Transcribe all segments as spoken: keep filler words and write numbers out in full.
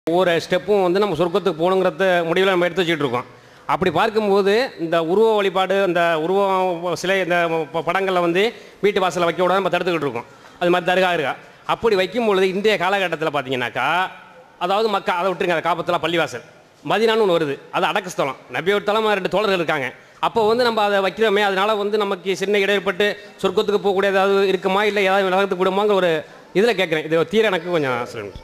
ஒவ்வொரு ஸ்டெப்பும் வந்து நம்ம சொர்க்கத்துக்கு போகணுங்கிறத முடிவில் நம்ம எடுத்து வச்சுக்கிட்டு இருக்கோம். அப்படி பார்க்கும்போது இந்த உருவ வழிபாடு, இந்த உருவம் சிலை, இந்த படங்களில் வந்து வீட்டு வாசலில் வைக்க விடாம நம்ம தடுத்துக்கிட்டு இருக்கோம். அது மாதிரி தர்கா இருக்கா. அப்படி வைக்கும்பொழுது இன்றைய காலகட்டத்தில் பார்த்தீங்கன்னாக்கா, அதாவது மக்கா அதை விட்டுருங்க, அதை காப்பத்தில் பள்ளிவாசல் மதினான்னு ஒன்று வருது, அது அடக்க ஸ்தலம். நபியோட தலைமை ரெண்டு தோழர்கள் இருக்காங்க. அப்போ வந்து நம்ம அதை வைக்கிறோமே, அதனால் வந்து நமக்கு சின்ன இடைப்பட்டு சொர்க்கத்துக்கு போகக்கூடிய ஏதாவது இருக்குமா, இல்லை ஏதாவது விலகத்துக்கு விடுமாங்கிற ஒரு இதில் கேட்குறேன். இது தீர எனக்கு கொஞ்சம் சொல்லுங்கள்.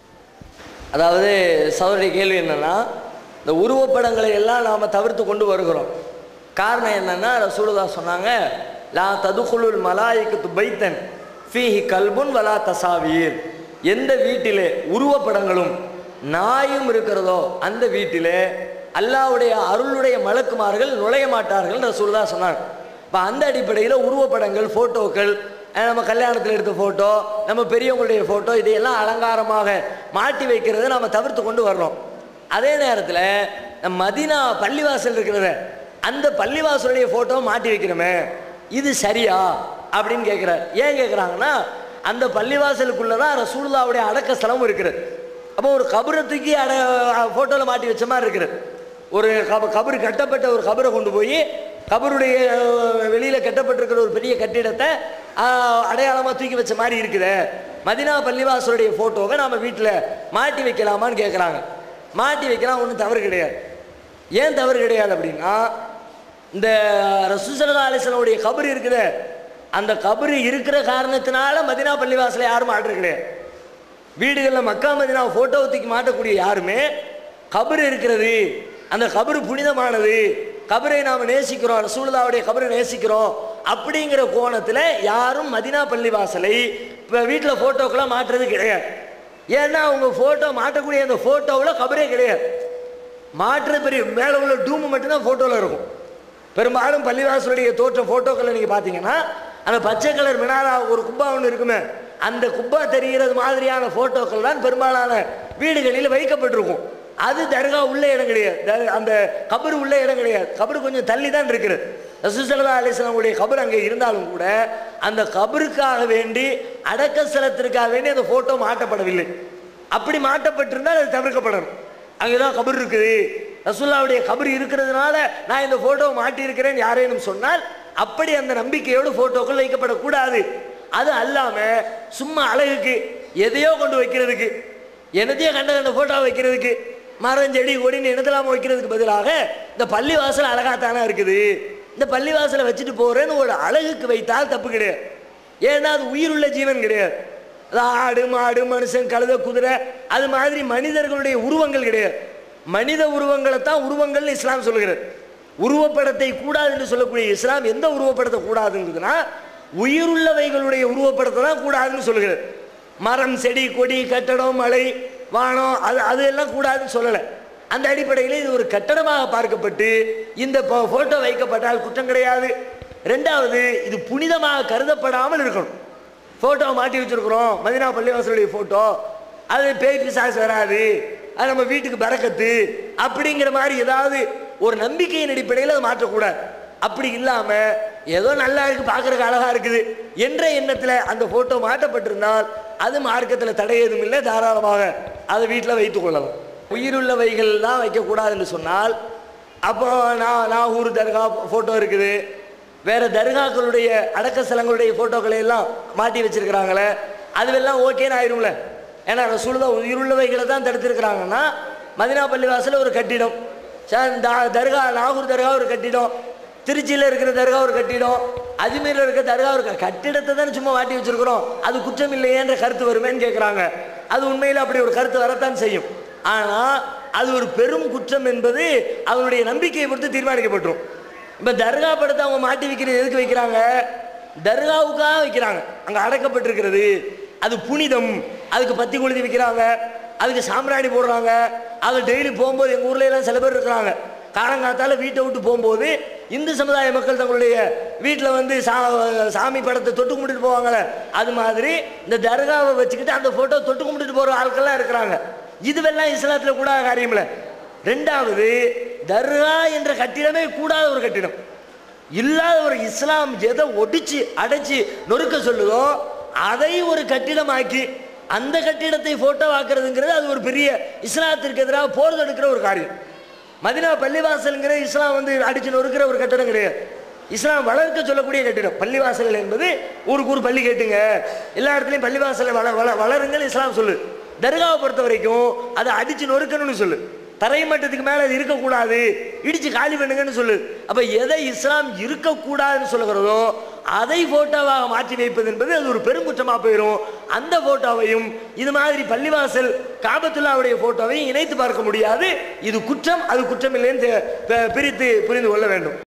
அதாவது சகோதரி கேள்வி என்னென்னா, இந்த உருவப்படங்களை எல்லாம் நாம் தவிர்த்து கொண்டு வருகிறோம். காரணம் என்னென்னா, ரசூலுல்லாஹ் சொன்னாங்க, லா ததுகுலுல் மலாயிகத்து பைத்தன் ஃபீஹி கல்புன் வலா தசாவீர். எந்த வீட்டிலே உருவப்படங்களும் நாயும் இருக்கிறதோ அந்த வீட்டிலே அல்லாஹ்வுடைய அருளுடைய மலக்குமார்கள் நுழைய மாட்டார்கள் ரசூலுல்லாஹ் சொன்னாங்க. இப்போ அந்த அடிப்படையில் உருவப்படங்கள், ஃபோட்டோக்கள், நம்ம கல்யாணத்தில் எடுத்த ஃபோட்டோ, நம்ம பெரியவங்களுடைய ஃபோட்டோ, இதையெல்லாம் அலங்காரமாக மாட்டி வைக்கிறத நம்ம தவிர்த்து கொண்டு வர்றோம். அதே நேரத்தில் மதீனா பள்ளிவாசல் இருக்கிறத அந்த பள்ளிவாசலுடைய ஃபோட்டோ மாட்டி வைக்கிறோமே, இது சரியா அப்படின்னு கேட்குறார். ஏன் கேட்குறாங்கன்னா, அந்த பள்ளிவாசலுக்குள்ளே தான் ரசூலுல்லாஹ்வுடைய அடக்க ஸ்தலமும் இருக்கிறது. அப்போ ஒரு கபரை தூக்கி அட ஃபோட்டோவில் மாட்டி வச்ச மாதிரி இருக்குது. ஒரு கப கபரு கட்டப்பட்ட ஒரு கபரை கொண்டு போய் கபருடைய வெளியில் கட்டப்பட்டிருக்கிற ஒரு பெரிய கட்டிடத்தை அடையாளமாக தூக்கி வச்ச மாதிரி இருக்குது. மதீனா பள்ளிவாசலுடைய ஃபோட்டோவை நாம் வீட்டில் மாட்டி வைக்கலாமான்னு கேட்குறாங்க. மாட்டி வைக்கலாம், ஒன்றும் தவறு கிடையாது. ஏன் தவறு கிடையாது அப்படின்னா, இந்த ரசூல் ஸல்லல்லாஹு அலைஹி வஸல்லம் கபர் இருக்குது, அந்த கபர் இருக்கிற காரணத்தினால மதீனா பள்ளிவாசலை யாரும் மாட்டுறது கிடையாது. வீடுகளில் மக்கா மதீனா ஃபோட்டோ தூக்கி மாட்டக்கூடிய யாருமே கபர் இருக்கிறது, அந்த கபர் புனிதமானது, கபரை நாம் நேசிக்கிறோம், ரசூலுல்லாஹ்வுடைய கபரை நேசிக்கிறோம் அப்படிங்கிற கோணத்தில் யாரும் மதீனா பள்ளிவாசலை இப்போ வீட்டில் ஃபோட்டோக்கெல்லாம் மாட்டுறது கிடையாது. ஏன்னா அவங்க ஃபோட்டோ மாட்டக்கூடிய அந்த ஃபோட்டோவில் கபரே கிடையாது. மாற்றுறது பெரிய மேலே உள்ள டூமு மட்டும்தான் ஃபோட்டோவில் இருக்கும். பெரும்பாலும் பள்ளிவாசலுடைய தோற்ற ஃபோட்டோக்களை நீங்கள் பார்த்தீங்கன்னா, அந்த பச்சை கலர் மினாரா ஒரு குப்பா ஒன்று இருக்குமே, அந்த குப்பா தெரிகிறது மாதிரியான ஃபோட்டோக்கள் தான் பெரும்பாலான வீடுகளில் வைக்கப்பட்டிருக்கும். அது தர்கா உள்ள இடம் கிடையாது, அந்த கபர் உள்ள இடம் கிடையாது. கபர் கொஞ்சம் தள்ளி தான் இருக்குது. ரசூல் ஸல்லல்லாஹு அலைஹி வஸல்லம் கபர் அங்கே இருந்தாலும் கூட அந்த கபருக்காக வேண்டி, அடக்க ஸ்தலத்திற்காக வேண்டி அந்த ஃபோட்டோ மாட்டப்படவில்லை. அப்படி மாட்டப்பட்டிருந்தால் அது தவிர்க்கப்படணும். அங்கே தான் கபர் இருக்குது, ரசூலுல்லாஹ்வுடைய கபர் இருக்கிறதுனால நான் இந்த ஃபோட்டோவை மாட்டியிருக்கிறேன் யாரேனும் சொன்னால், அப்படி அந்த நம்பிக்கையோடு ஃபோட்டோக்கள் வைக்கப்படக்கூடாது. அது அல்லாமல் சும்மா அழகுக்கு எதையோ கொண்டு வைக்கிறதுக்கு, என்னத்தையோ கண்ட கண்ட ஃபோட்டோ வைக்கிறதுக்கு, மரம் செடி கொடின்னு என்னதெல்லாம் வைக்கிறதுக்கு பதிலாக இந்த பள்ளிவாசல் அழகாத்தானே இருக்குது, இந்த பள்ளிவாசலை வச்சுட்டு போகிறேன்னு ஒரு அழகுக்கு வைத்தால் தப்பு கிடையாது. ஏன்னா அது உயிருள்ள ஜீவன் கிடையாது. அது ஆடு மாடு மனுஷன் கழுத குதிரை அது மாதிரி மனிதர்களுடைய உருவங்கள் கிடையாது. மனித உருவங்களை தான் உருவங்கள்னு இஸ்லாம் சொல்லுகிறது. உருவப்படத்தை கூடாது என்று சொல்லக்கூடிய இஸ்லாம் எந்த உருவப்படத்தை கூடாதுங்கிறதுனா, உயிருள்ளவைகளுடைய உருவப்படத்தை தான் கூடாதுன்னு சொல்லுகிறது. மரம் செடி கொடி கட்டடம் மலை வானம் அது அது எல்லாம் கூடாதுன்னு சொல்லலை. அந்த அடிப்படையில் இது ஒரு கட்டடமாக பார்க்கப்பட்டு இந்த ஃபோட்டோ வைக்கப்பட்டால் குற்றம் கிடையாது. ரெண்டாவது, இது புனிதமாக கருதப்படாமல் இருக்கணும். ஃபோட்டோவை மாட்டி வச்சுருக்குறோம், மதீனா பள்ளிவாசலுடைய ஃபோட்டோ, அது பேய் பிசாசு வராது, அது நம்ம வீட்டுக்கு பரக்கத்து அப்படிங்கிற மாதிரி ஏதாவது ஒரு நம்பிக்கையின் அடிப்படையில் அதை மாற்றக்கூடாது. அப்படி இல்லாமல் ஏதோ நல்லா இருக்குது, பார்க்குறதுக்கு அழகாக இருக்குது என்ற எண்ணத்தில் அந்த ஃபோட்டோ மாட்டப்பட்டிருந்தால் அது மார்க்கத்தில் தடை எதுவும் இல்லை, தாராளமாக அதை வீட்டில் வைத்து கொள்ளலாம். உயிருள்ளவைகள் தான் வைக்கக்கூடாதுன்னு சொன்னால், அப்போ நான் நாகூர் தர்கா ஃபோட்டோ இருக்குது, வேறு தர்காக்களுடைய அடக்க ஸ்தலங்களுடைய ஃபோட்டோக்களை எல்லாம் மாட்டி வச்சுருக்கிறாங்களே, அதுவெல்லாம் ஓகேன்னு ஆயிரும்ல. ஏன்னா ரசூலுல்லாஹ் உயிருள்ளவைகளை தான் தடுத்துருக்கிறாங்கன்னா, மதீனா பள்ளிவாசலில் ஒரு கட்டிடம், தர்கா நாகூர் தர்கா ஒரு கட்டிடம், திருச்சியில் இருக்கிற தர்கா ஒரு கட்டிடம், அஜ்மீரில் இருக்கிற தர்கா ஒரு கட்டிடத்தை தான் சும்மா மாட்டி வச்சுருக்கிறோம், அது குற்றம் இல்லையேன்ற கருத்து வருமேன்னு கேட்குறாங்க. அது உண்மையில் அப்படி ஒரு கருத்து வரத்தான் செய்யும். ஆனால் அது ஒரு பெரும் குற்றம் என்பது அவருடைய நம்பிக்கையை பொறுத்து தீர்மானிக்கப்பட்டுரும். இப்போ தர்கா படத்தை அவங்க மாட்டி வைக்கிறது எதுக்கு வைக்கிறாங்க? தர்காவுக்காக வைக்கிறாங்க. அங்கே அடக்கப்பட்டிருக்கிறது, அது புனிதம், அதுக்கு பத்தி கொளுத்தி வைக்கிறாங்க, அதுக்கு சாம்பிராணி போடுறாங்க. அது டெய்லி போகும்போது எங்கள் ஊர்ல எல்லாம் சில பேர் இருக்கிறாங்க, காலங்காத்தால வீட்டை விட்டு போகும்போது இந்து சமுதாய மக்கள் தங்களுடைய வீட்டில் வந்து சா சாமி படத்தை தொட்டு கும்பிட்டுட்டு போவாங்களே, அது மாதிரி இந்த தர்காவை வச்சுக்கிட்டு அந்த ஃபோட்டோ தொட்டு கும்பிட்டுட்டு போகிற ஆட்கள்லாம் இருக்கிறாங்க. இதுவெல்லாம் இஸ்லாத்தில் கூடாத காரியம் இல்லை. ரெண்டாவது, தர்கா என்ற கட்டிடமே கூடாத ஒரு கட்டிடம். இல்லாத ஒரு இஸ்லாம் எதை ஒடிச்சு அடைச்சி நொறுக்க சொல்லுதோ அதை ஒரு கட்டிடமாக்கி அந்த கட்டிடத்தை போட்டோ ஆக்குறதுங்கிறது அது ஒரு பெரிய இஸ்லாத்திற்கு எதிராக போர் தொடுக்கிற ஒரு காரியம். மதினா பள்ளிவாசல்ங்கிற இஸ்லாம் வந்து அடிச்சு நொறுக்கிற ஒரு கட்டடம் கிடையாது. இஸ்லாம் வளர்க்க சொல்லக்கூடிய கட்டிடம். பள்ளிவாசல் என்பது ஊருக்கு ஊர் பள்ளி கேட்டுங்க, எல்லா இடத்துலையும் பள்ளிவாசலை வள வள வளருங்கள் இஸ்லாம் சொல்லு. தர்காவை பொறுத்த வரைக்கும் அதை அடிச்சு நொறுக்கணும்னு சொல்லு. தரை மட்டத்துக்கு மேலே அது இருக்கக்கூடாது, இடிச்சு காலி பண்ணுங்கன்னு சொல்லு. அப்போ எதை இஸ்லாம் இருக்கக்கூடாதுன்னு சொல்லுகிறதோ அதை போட்டோவாக மாற்றி வைப்பது என்பது அது ஒரு பெருங்குற்றமாக போயிடும். அந்த போட்டோவையும் இது மாதிரி பள்ளிவாசல் காபத்துல்லாவுடைய போட்டோவையும் இணைத்து பார்க்க முடியாது. இது குற்றம், அது குற்றம் இல்லைன்னு பிரித்து புரிந்து கொள்ள வேண்டும்.